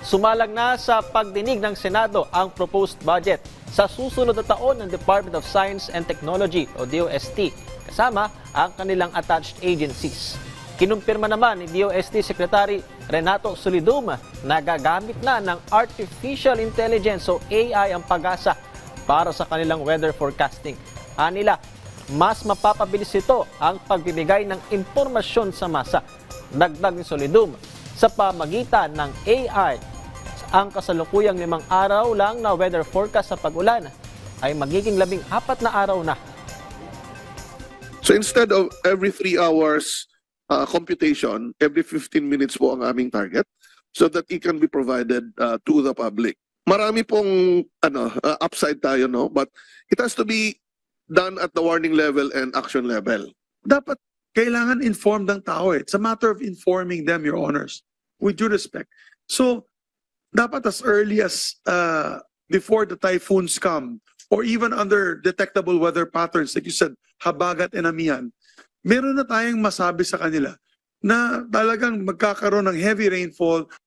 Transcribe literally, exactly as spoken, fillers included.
Sumalang na sa pagdinig ng Senado ang proposed budget sa susunod na taon ng Department of Science and Technology o D O S T kasama ang kanilang attached agencies. Kinumpirma naman ni D O S T Secretary Renato Solidum na gagamit na ng Artificial Intelligence o A I ang pag-asa para sa kanilang weather forecasting. Anila, mas mapapabilis ito ang pagbibigay ng impormasyon sa masa. Dagdag ni Solidum, sa pamagitan ng A I, ang kasalukuyang limang araw lang na weather forecast sa pag-ulan ay magiging labing apat na araw na. So instead of every three hours uh, computation, every fifteen minutes po ang aming target so that it can be provided uh, to the public. Marami pong ano, uh, upside tayo, no? But it has to be done at the warning level and action level. Dapat kailangan informed ang tao eh. It's a matter of informing them, Your Honors, with due respect. So, dapat as early as uh, before the typhoons come, or even under detectable weather patterns, like you said, Habagat and Amihan, meron na tayong masabi sa kanila na talagang magkakaroon ng heavy rainfall